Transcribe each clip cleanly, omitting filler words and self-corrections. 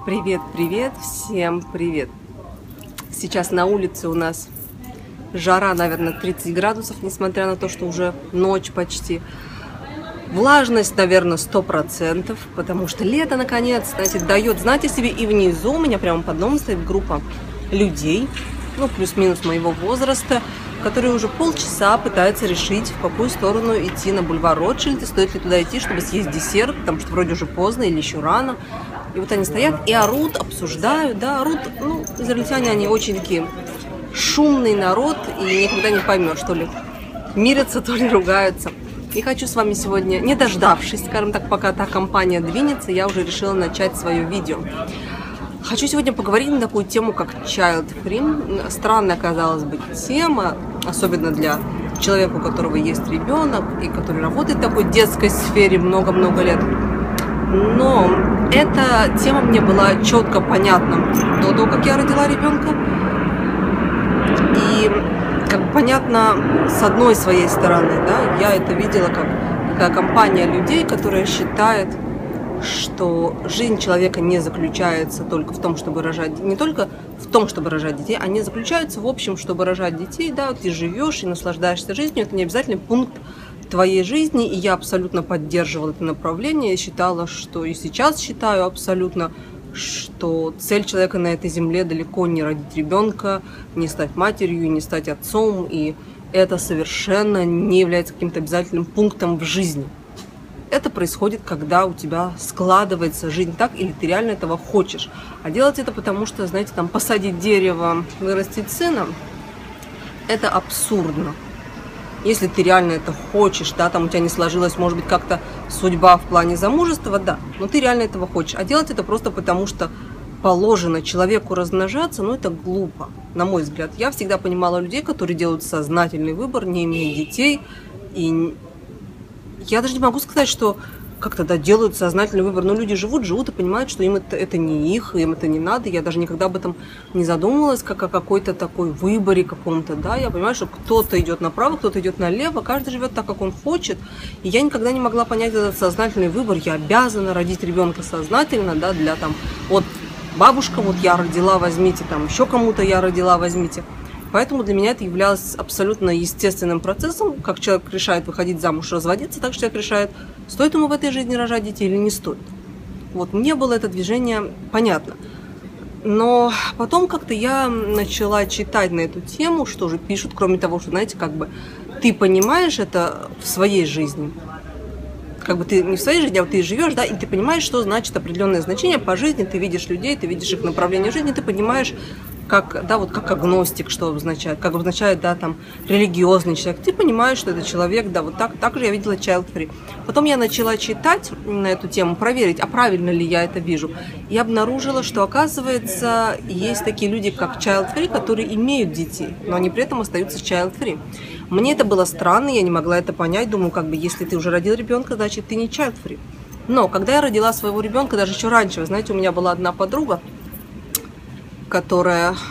Привет, привет, всем привет! Сейчас на улице у нас жара, наверное, 30 градусов, несмотря на то, что уже ночь почти. Влажность, наверное, 100%, потому что лето, наконец, знаете, дает знать о себе. И внизу у меня прямо под домом стоит группа людей, ну, плюс-минус моего возраста, которые уже полчаса пытаются решить, в какую сторону идти на бульвар Ротшильд, и стоит ли туда идти, чтобы съесть десерт, потому что вроде уже поздно или еще рано. И вот они стоят и орут, обсуждают, да, орут. Ну, израильтяне, они очень такие шумный народ, и никогда не поймешь, то ли мирятся, то ли ругаются. И хочу с вами сегодня, не дождавшись, скажем так, пока та компания двинется, я уже решила начать свое видео. Хочу сегодня поговорить на такую тему, как child free. Странная, казалось бы, тема, особенно для человека, у которого есть ребенок и который работает в такой детской сфере много-много лет. Но эта тема мне была четко понятна до того, как я родила ребенка. И как понятно с одной своей стороны, да, я это видела как такая компания людей, которая считает, что жизнь человека не заключается только в том, чтобы рожать, не только в том, чтобы рожать детей, а не заключается в общем, чтобы рожать детей, да, ты живешь и наслаждаешься жизнью, это не обязательный пункт твоей жизни, и я абсолютно поддерживала это направление, считала, что и сейчас считаю абсолютно, что цель человека на этой земле далеко не родить ребенка, не стать матерью, не стать отцом, и это совершенно не является каким-то обязательным пунктом в жизни. Это происходит, когда у тебя складывается жизнь так, или ты реально этого хочешь. А делать это потому, что, знаете, там посадить дерево, вырастить сына, это абсурдно. Если ты реально это хочешь, да, там у тебя не сложилась, может быть, как-то судьба в плане замужества, да, но ты реально этого хочешь. А делать это просто потому, что положено человеку размножаться, ну, это глупо, на мой взгляд. Я всегда понимала людей, которые делают сознательный выбор, не имея детей, и я даже не могу сказать, что как-то, да, делают сознательный выбор, но люди живут и понимают, что им это не их, им это не надо. Я даже никогда об этом не задумывалась, как о какой-то такой выборе каком-то, да. Я понимаю, что кто-то идет направо, кто-то идет налево, каждый живет так, как он хочет. И я никогда не могла понять этот сознательный выбор. Я обязана родить ребенка сознательно, да, для там, вот бабушка, вот я родила, возьмите, там еще кому-то я родила, возьмите. Поэтому для меня это являлось абсолютно естественным процессом, как человек решает выходить замуж, разводиться, так что человек решает, стоит ему в этой жизни рожать детей или не стоит. Вот мне было это движение понятно. Но потом как-то я начала читать на эту тему, что же пишут, кроме того, что, знаете, как бы ты понимаешь это в своей жизни. Как бы ты не в своей жизни, а вот ты живешь, да, и ты понимаешь, что значит определенное значение по жизни, ты видишь людей, ты видишь их направление жизни, ты понимаешь, как, да, вот как агностик, что обозначает, как обозначает, да, там, религиозный человек. Ты понимаешь, что это человек, да, вот так же я видела child free. Потом я начала читать на эту тему, проверить, а правильно ли я это вижу. И обнаружила, что, оказывается, есть такие люди, как child free, которые имеют детей, но они при этом остаются child free. Мне это было странно, я не могла это понять. Думаю, как бы, если ты уже родил ребенка, значит, ты не child free. Но когда я родила своего ребенка, даже еще раньше, вы знаете, у меня была одна подруга, которая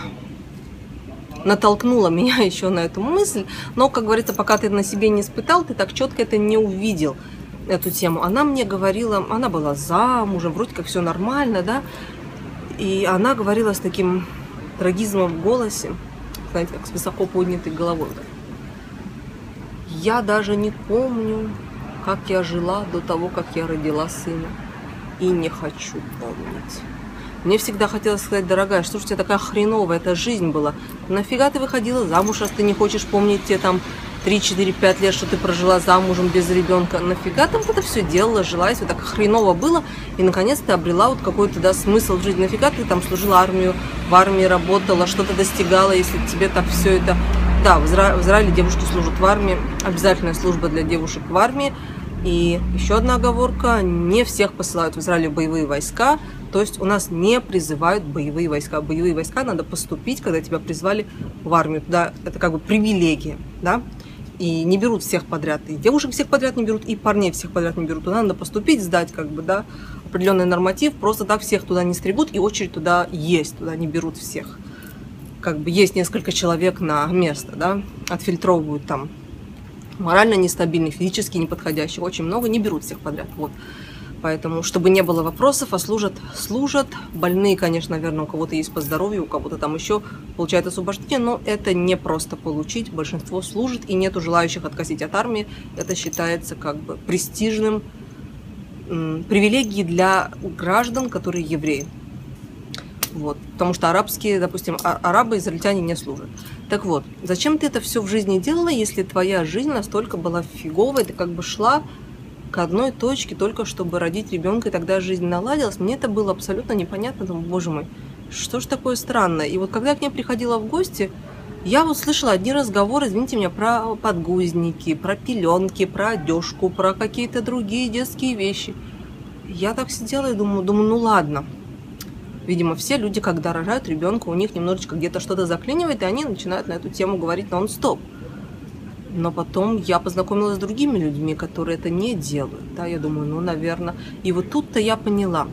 натолкнула меня еще на эту мысль. Но, как говорится, пока ты на себе не испытал, ты так четко это не увидел, эту тему. Она мне говорила, она была замужем, вроде как все нормально, да, и она говорила с таким трагизмом в голосе, знаете, как с высоко поднятой головой. Я даже не помню, как я жила до того, как я родила сына, и не хочу помнить. Мне всегда хотелось сказать, дорогая, что ж у тебя такая хреновая эта жизнь была? Нафига ты выходила замуж, раз ты не хочешь помнить те там 3, 4, 5 лет, что ты прожила замужем без ребенка? Нафига ты вот это все делала, жила, если так хреново было, и наконец ты обрела вот какой-то, да, смысл в жизни? Нафига ты там служила армию, в армии работала, что-то достигала, если тебе так все это... Да, в Израиле девушки служат в армии, обязательная служба для девушек в армии. И еще одна оговорка, не всех посылают в Израиле боевые войска, то есть у нас не призывают боевые войска. Боевые войска надо поступить, когда тебя призвали в армию. Туда это как бы привилегия, да, и не берут всех подряд. И девушек всех подряд не берут, и парней всех подряд не берут. Туда надо поступить, сдать, как бы, да, определенный норматив, просто так всех туда не стригут, и очередь туда есть, туда не берут всех. Как бы есть несколько человек на место, да, отфильтровывают там морально нестабильных, физически неподходящих, очень много, не берут всех подряд. Вот. Поэтому, чтобы не было вопросов, а служат. Больные, конечно, наверное, у кого-то есть по здоровью, у кого-то там еще получают освобождение, но это не просто получить. Большинство служит, и нету желающих откосить от армии. Это считается как бы престижным привилегией для граждан, которые евреи. Вот. Потому что арабские, допустим, арабы, израильтяне не служат. Так вот, зачем ты это все в жизни делала, если твоя жизнь настолько была фиговой, ты как бы шла к одной точке, только чтобы родить ребенка, и тогда жизнь наладилась? Мне это было абсолютно непонятно. Думаю, боже мой, что ж такое странное? И вот когда я к ней приходила в гости, я вот слышала одни разговоры, извините меня, про подгузники, про пеленки, про одежку, про какие-то другие детские вещи. Я так сидела и думаю, ну ладно. Видимо, все люди, когда рожают ребенка, у них немножечко где-то что-то заклинивает, и они начинают на эту тему говорить нон-стоп. Но потом я познакомилась с другими людьми, которые это не делают. Да, я думаю, ну, наверное. И вот тут-то я поняла,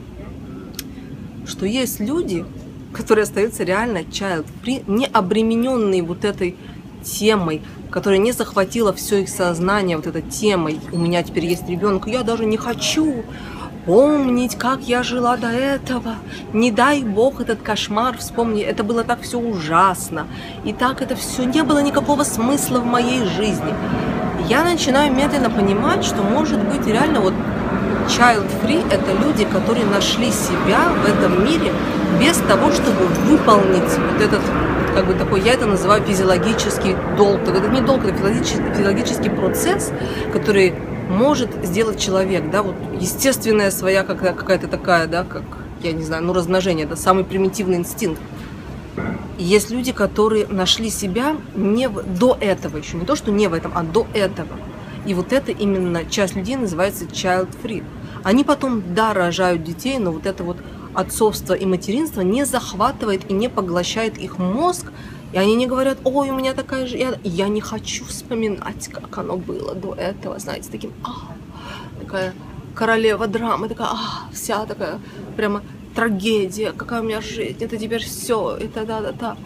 что есть люди, которые остаются реально child-free, не обремененные вот этой темой, которая не захватила все их сознание вот этой темой. У меня теперь есть ребенок, я даже не хочу помнить, как я жила до этого. Не дай бог этот кошмар вспомни. Это было так все ужасно. И так это все, не было никакого смысла в моей жизни. Я начинаю медленно понимать, что может быть реально вот child-free – это люди, которые нашли себя в этом мире без того, чтобы выполнить вот этот, как бы такой, я это называю физиологический долг. Это не долг, это физиологический процесс, который может сделать человек, да, вот естественная своя какая-то такая, да, как, я не знаю, ну, размножение, это самый примитивный инстинкт. И есть люди, которые нашли себя до этого еще, не то, что не в этом, а до этого. И вот это именно часть людей называется child-free. Они потом, да, рожают детей, но вот это вот отцовство и материнство не захватывает и не поглощает их мозг, и они не говорят, ой, у меня такая же... Я не хочу вспоминать, как оно было до этого, знаете, таким... такая королева драмы, такая... вся такая прямо трагедия, какая у меня жизнь, это теперь все, это да-да-да.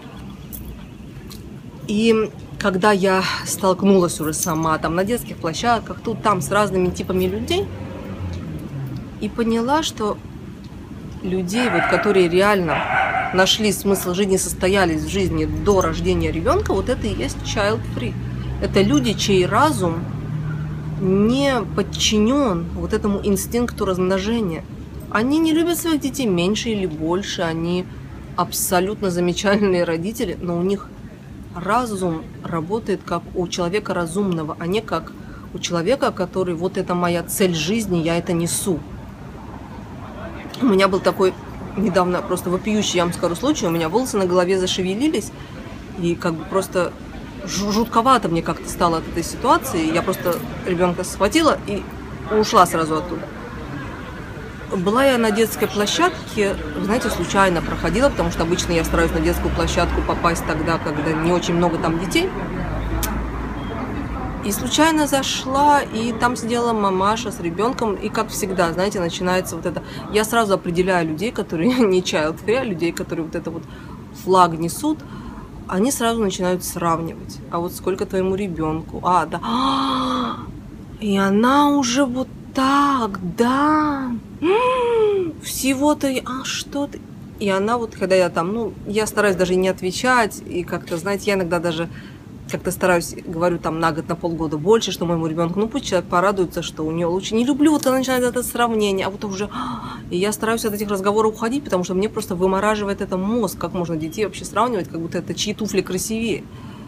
И когда я столкнулась уже сама там на детских площадках, тут, там, с разными типами людей, и поняла, что людей, вот, которые реально нашли смысл жизни, состоялись в жизни до рождения ребенка, вот это и есть child-free. Это люди, чей разум не подчинен вот этому инстинкту размножения. Они не любят своих детей меньше или больше, они абсолютно замечательные родители, но у них разум работает как у человека разумного, а не как у человека, который вот это моя цель жизни, я это несу. У меня был такой недавно просто вопиющий, я вам скажу, случай. У меня волосы на голове зашевелились, и как бы просто жутковато мне как-то стало от этой ситуации. Я просто ребенка схватила и ушла сразу оттуда. Была я на детской площадке, знаете, случайно проходила, потому что обычно я стараюсь на детскую площадку попасть тогда, когда не очень много там детей. И случайно зашла, и там сидела мамаша с ребенком, и как всегда, знаете, начинается вот это... Я сразу определяю людей, которые не child-free, а людей, которые вот это вот флаг несут, они сразу начинают сравнивать. А вот сколько твоему ребенку? Да. И она уже вот так, да. Всего-то... что ты... И она вот, когда я там, я стараюсь даже не отвечать, и как-то, знаете, я иногда даже... Как-то стараюсь, говорю там на год, на полгода больше, что моему ребенку, пусть человек порадуется, что у нее лучше. Не люблю, вот она начинает это сравнение, а вот уже... И я стараюсь от этих разговоров уходить, потому что мне просто вымораживает это мозг, как можно детей вообще сравнивать, как будто это чьи туфли красивее.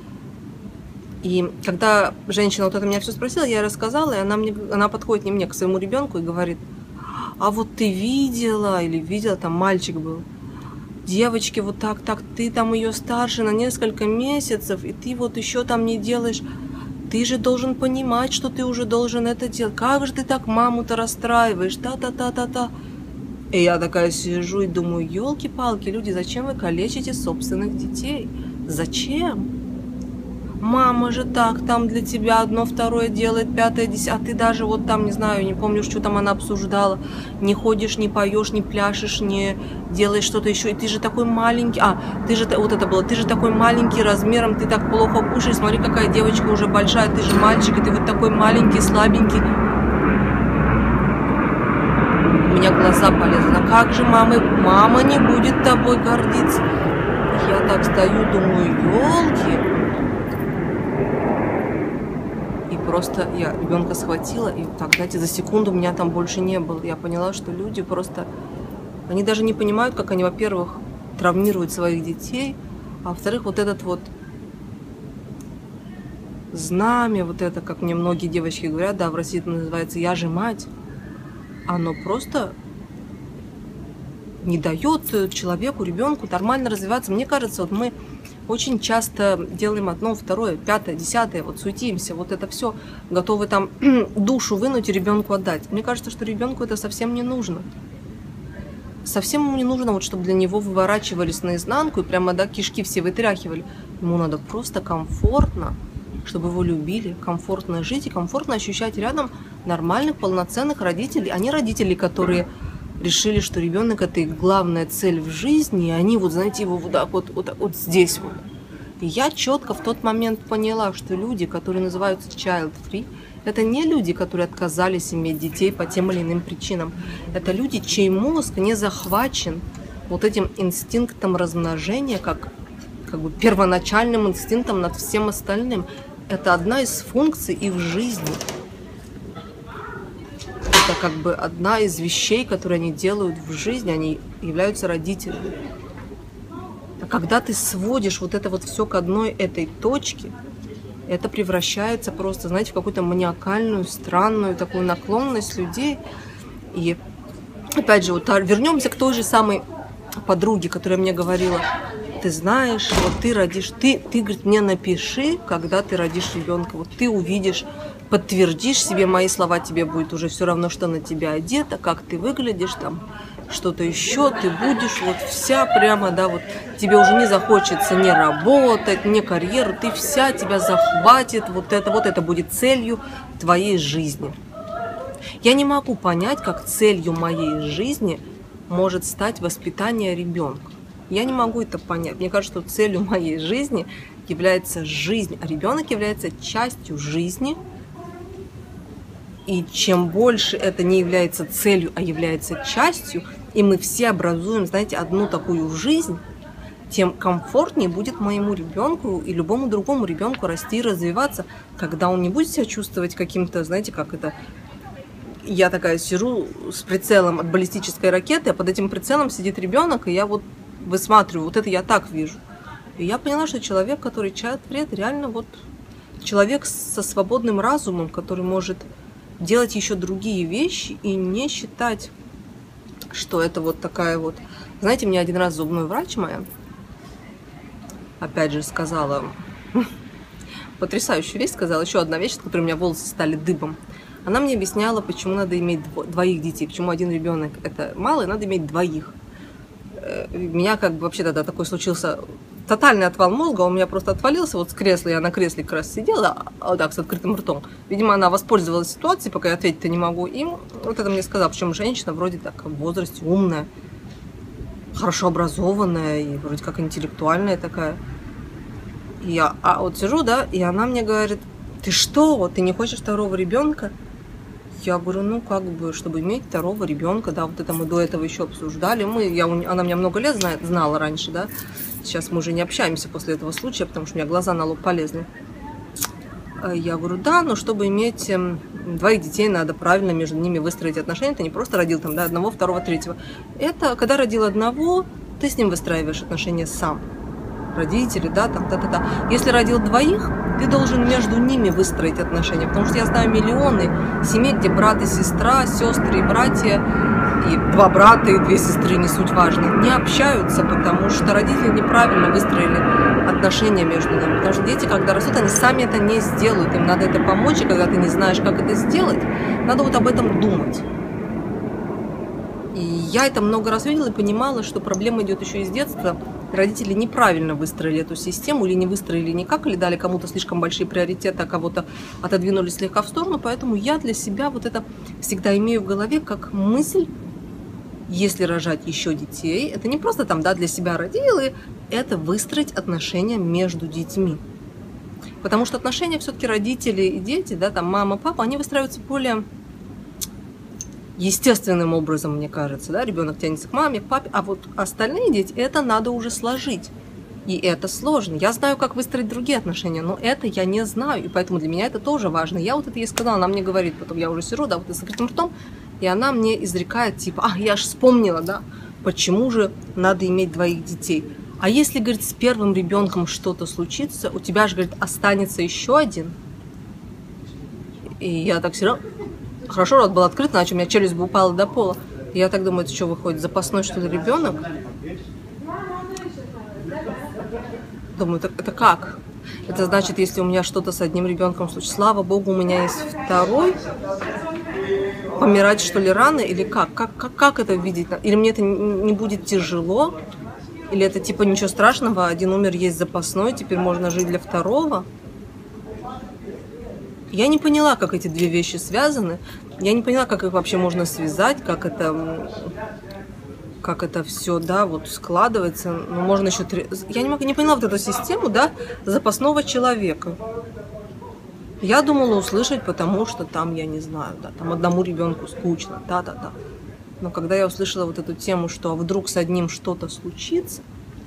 И когда женщина вот это меня все спросила, я ей рассказала, и она подходит не мне, к своему ребенку и говорит, а вот ты видела, или видела, там мальчик был, девочки, вот так, ты там ее старше на несколько месяцев, и ты вот еще там не делаешь. Ты же должен понимать, что ты уже должен это делать. Как же ты так маму-то расстраиваешь? Та-та-та-та-та. И я такая сижу и думаю, елки-палки, люди, зачем вы калечите собственных детей? Зачем? Мама же так там для тебя одно, второе делает, пятое, десятое, а ты даже вот там, не знаю, не помню, что там она обсуждала, не ходишь, не поешь, не пляшешь, не делаешь что-то еще, и ты же такой маленький, ты же, вот это было, ты же такой маленький размером, ты так плохо кушаешь, смотри, какая девочка уже большая, ты же мальчик, и ты вот такой маленький, слабенький. глаза полезли. А как же мама не будет тобой гордиться? Я так стою, думаю, елки. И просто я ребенка схватила, и так, знаете, за секунду меня там больше не было. Я поняла, что люди просто, они даже не понимают, как они, во-первых, травмируют своих детей, а во-вторых, вот этот вот знамя, вот это, как мне многие девочки говорят, да, в России это называется «я же мать», оно просто не дает человеку, ребенку нормально развиваться. Мне кажется, вот мы очень часто делаем одно, второе, пятое, десятое, вот суетимся, вот это все, готовы там душу вынуть и ребенку отдать. Мне кажется, что ребенку это совсем не нужно. Совсем ему не нужно, вот, чтобы для него выворачивались наизнанку и прямо, да, кишки все вытряхивали. Ему надо просто комфортно, чтобы его любили, комфортно жить и комфортно ощущать рядом нормальных, полноценных родителей, а не родителей, которые решили, что ребенок это их главная цель в жизни, и они, вот знаете, его вот так вот здесь вот. И я четко в тот момент поняла, что люди, которые называются child-free, это не люди, которые отказались иметь детей по тем или иным причинам. Это люди, чей мозг не захвачен вот этим инстинктом размножения, как бы первоначальным инстинктом над всем остальным. Это одна из функций их жизни. Это как бы одна из вещей, которые они делают в жизни, они являются родителями. А когда ты сводишь вот это вот все к одной этой точке, это превращается просто, знаете, в какую-то маниакальную, странную такую наклонность людей. И опять же, вот вернемся к той же самой подруге, которая мне говорила: ты знаешь, вот ты родишь, ты, говорит, мне напиши, когда ты родишь ребенка, вот ты увидишь, подтвердишь себе мои слова, тебе будет уже все равно, что на тебя одето, как ты выглядишь, там что-то еще, ты будешь вот вся прямо, да, вот тебе уже не захочется не работать, не карьеру, ты вся, тебя захватит, вот это будет целью твоей жизни. Я не могу понять, как целью моей жизни может стать воспитание ребенка. Я не могу это понять. Мне кажется, что целью моей жизни является жизнь, а ребенок является частью жизни. И чем больше это не является целью, а является частью, и мы все образуем, знаете, одну такую жизнь, тем комфортнее будет моему ребенку и любому другому ребенку расти и развиваться, когда он не будет себя чувствовать каким-то, знаете, как это... Я такая сижу с прицелом от баллистической ракеты, а под этим прицелом сидит ребенок, и я вот высматриваю, вот это я так вижу. И я поняла, что человек, который child-free, это реально вот человек со свободным разумом, который может делать еще другие вещи и не считать, что это вот такая вот... Знаете, мне один раз зубной врач моя, опять же, сказала, потрясающую вещь сказала, еще одна вещь, от которой у меня волосы стали дыбом. Она мне объясняла, почему надо иметь двоих детей, почему один ребенок это мало, и надо иметь двоих. У меня как бы вообще тогда такой случился тотальный отвал мозга, он у меня просто отвалился вот с кресла, я на кресле как раз сидела, вот так, с открытым ртом. Видимо, она воспользовалась ситуацией, пока я ответить-то не могу. И вот это мне сказала, причем женщина вроде так в возрасте умная, хорошо образованная и вроде как интеллектуальная такая. И я вот сижу, да, и она мне говорит: ты что, вот ты не хочешь второго ребенка? Я говорю, ну как бы, чтобы иметь второго ребенка, да, вот это мы до этого еще обсуждали. Она меня много лет знала раньше, да. Сейчас мы уже не общаемся после этого случая, потому что у меня глаза на лоб полезли. Я говорю, да, но чтобы иметь двоих детей, надо правильно между ними выстроить отношения. Ты не просто родил там, да, одного, второго, третьего. Это когда родил одного, ты с ним выстраиваешь отношения сам. Родители, да, там, та-та-та. Если родил двоих, ты должен между ними выстроить отношения. Потому что я знаю миллионы семей, где брат и сестра, сестры и братья, и два брата и две сестры, не суть важно, не общаются, потому что родители неправильно выстроили отношения между ними. Потому что дети, когда растут, они сами это не сделают. Им надо это помочь, и когда ты не знаешь, как это сделать, надо вот об этом думать. И я это много раз видела и понимала, что проблема идет еще из детства. Родители неправильно выстроили эту систему, или не выстроили никак, или дали кому-то слишком большие приоритеты, а кого-то отодвинули слегка в сторону. Поэтому я для себя вот это всегда имею в голове как мысль: если рожать еще детей, это не просто там, да, для себя родил, и это выстроить отношения между детьми. Потому что отношения все-таки родители и дети, да, там мама, папа, они выстраиваются более естественным образом, мне кажется, да, ребенок тянется к маме, к папе, а вот остальные дети, это надо уже сложить. И это сложно. Я знаю, как выстроить другие отношения, но это я не знаю, и поэтому для меня это тоже важно. Я вот это ей сказала, она мне говорит, потом я уже сижу, да, вот с закрытым ртом, и она мне изрекает, типа, я же вспомнила, да, почему же надо иметь двоих детей. А если, говорит, с первым ребенком что-то случится, у тебя же, говорит, останется еще один. И я так сижу, хорошо, рот был открыт, иначе у меня челюсть бы упала до пола. И я так думаю, это что выходит, запасной, что ли, ребенок? Думаю, это как? Это значит, если у меня что-то с одним ребенком случится, слава богу, у меня есть второй. Помирать, что ли, рано? Или как? Как это видеть? Или мне это не будет тяжело? Или это типа ничего страшного, один умер, есть запасной, теперь можно жить для второго? Я не поняла, как эти две вещи связаны. Я не поняла, как их вообще можно связать, как это все, да, вот складывается. Но можно еще... Я не поняла вот эту систему, да, запасного человека. Я думала услышать, потому что там, я не знаю, да, там одному ребенку скучно, да. Но когда я услышала вот эту тему, что вдруг с одним что-то случится...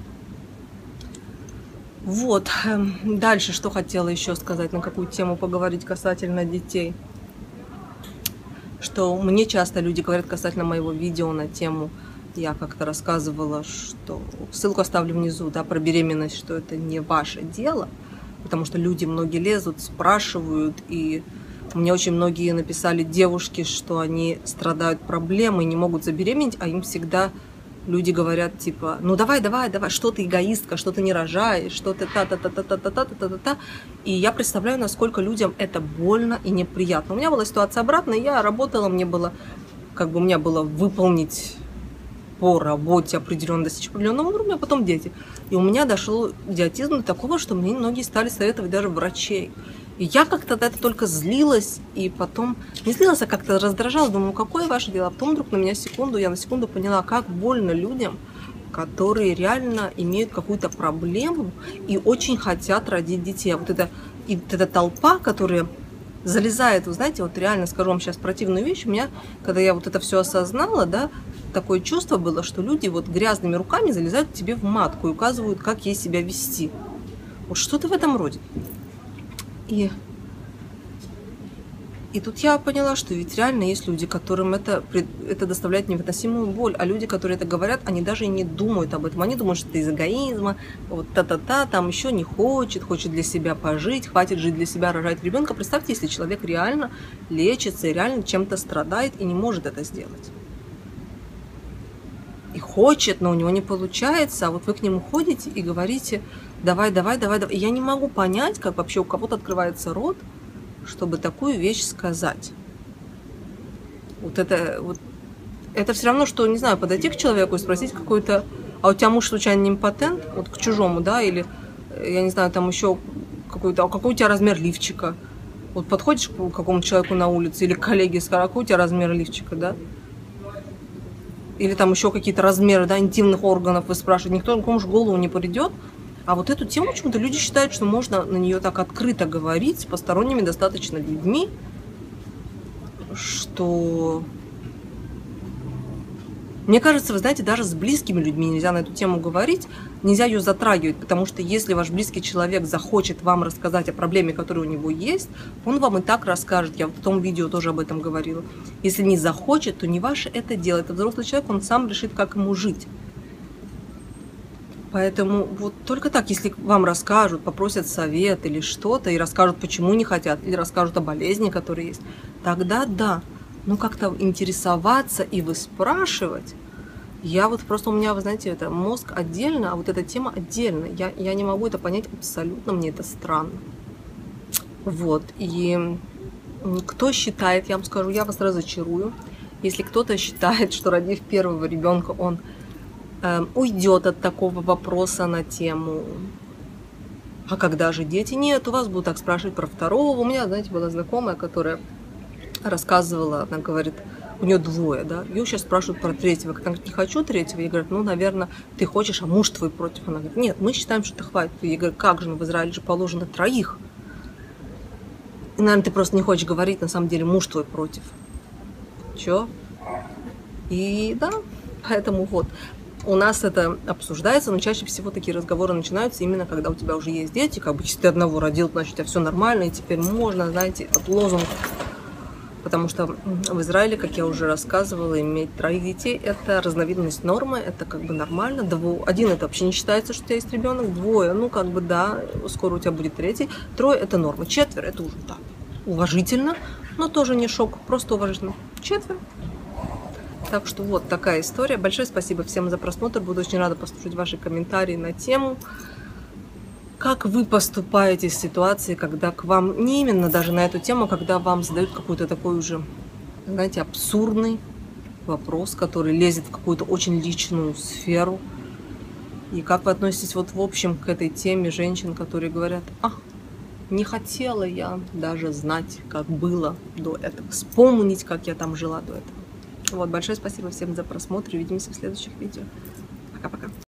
Вот. Дальше, что хотела еще сказать, на какую тему поговорить касательно детей. Что мне часто люди говорят касательно моего видео на тему... Я как-то рассказывала, что ссылку оставлю внизу, да, про беременность, что это не ваше дело, потому что люди многие лезут, спрашивают, и мне очень многие написали девушки, что они страдают проблемой, не могут забеременеть, а им всегда люди говорят типа, ну давай, что ты эгоистка, что ты не рожаешь, что ты та-та-та-та-та-та-та-та-та. И я представляю, насколько людям это больно и неприятно. У меня была ситуация обратная, я работала, мне было, у меня было выполнить по работе определенно, достичь определенного уровня, а потом дети. И у меня дошло идиотизм до такого, что мне многие стали советовать даже врачей. И я как-то это только злилась, и потом не злилась, а как-то раздражалась. Думаю, какое ваше дело? А потом вдруг я на секунду поняла, как больно людям, которые реально имеют какую-то проблему и очень хотят родить детей. А вот эта толпа, которая залезает, вы знаете, вот реально скажу вам сейчас противную вещь, у меня, когда я вот это все осознала, да, такое чувство было, что люди вот грязными руками залезают к тебе в матку и указывают, как ей себя вести. Вот что-то в этом роде. И тут я поняла, что ведь реально есть люди, которым это доставляет невыносимую боль, а люди, которые это говорят, они даже и не думают об этом. Они думают, что это из эгоизма, вот там еще не хочет для себя пожить, хватит жить для себя, рожать ребенка. Представьте, если человек реально лечится и реально чем-то страдает и не может это сделать. И хочет, но у него не получается, а вот вы к нему ходите и говорите, давай. И я не могу понять, как вообще у кого-то открывается рот, чтобы такую вещь сказать. Это все равно, что, не знаю, подойти к человеку и спросить какой-то, а у тебя муж случайно не импотент? Вот к чужому, да, или, я не знаю, там еще какой-то, а какой у тебя размер лифчика? Вот подходишь к какому-то человеку на улице или к коллеге и скажешь, а какой у тебя размер лифчика, да? Или там еще какие-то размеры, да, интимных органов вы спрашиваете, никто никому же в голову не придет. А вот эту тему почему-то люди считают, что можно на нее так открыто говорить с посторонними достаточно людьми, что... Мне кажется, вы знаете, даже с близкими людьми нельзя на эту тему говорить, нельзя ее затрагивать, потому что если ваш близкий человек захочет вам рассказать о проблеме, которая у него есть, он вам и так расскажет. Я в том видео тоже об этом говорила. Если не захочет, то не ваше это дело. Это взрослый человек, он сам решит, как ему жить. Поэтому вот только так, если вам расскажут, попросят совет или что-то, и расскажут, почему не хотят, или расскажут о болезни, которые есть, тогда да. Ну, как-то интересоваться и выспрашивать. Я вот просто, у меня, вы знаете, это мозг отдельно, а вот эта тема отдельно. Я не могу это понять абсолютно, мне это странно. Вот, и кто считает, я вам скажу, я вас разочарую, если кто-то считает, что родив первого ребенка, он уйдет от такого вопроса на тему, а когда же дети? Нет, у вас будут так спрашивать про второго. У меня, знаете, была знакомая, которая рассказывала, она говорит, у нее двое, да, ее сейчас спрашивают про третьего, она говорит, не хочу третьего, я говорю, ну, наверное, ты хочешь, а муж твой против, она говорит, нет, мы считаем, что это хватит, я говорю, как же, ну, в Израиле же положено 3, и, наверное, ты просто не хочешь говорить, на самом деле, муж твой против. Чё? И да, поэтому вот. У нас это обсуждается, но чаще всего такие разговоры начинаются именно когда у тебя уже есть дети, как бы если ты одного родил, значит, у тебя все нормально, и теперь можно, знаете, этот лозунг. Потому что в Израиле, как я уже рассказывала, иметь 3 детей – это разновидность нормы, это как бы нормально. 1 – это вообще не считается, что у тебя есть ребенок, 2 – ну как бы да, скоро у тебя будет 3, 3 – это норма, 4 – это уже так, уважительно, но тоже не шок, просто уважительно. 4. Так что вот такая история. Большое спасибо всем за просмотр. Буду очень рада послушать ваши комментарии на тему, как вы поступаете в ситуации, когда к вам, не именно даже на эту тему, когда вам задают какой-то такой уже, знаете, абсурдный вопрос, который лезет в какую-то очень личную сферу. И как вы относитесь вот в общем к этой теме женщин, которые говорят: не хотела я даже знать, как было до этого, вспомнить, как я там жила до этого. Вот, большое спасибо всем за просмотр. Увидимся в следующих видео. Пока-пока.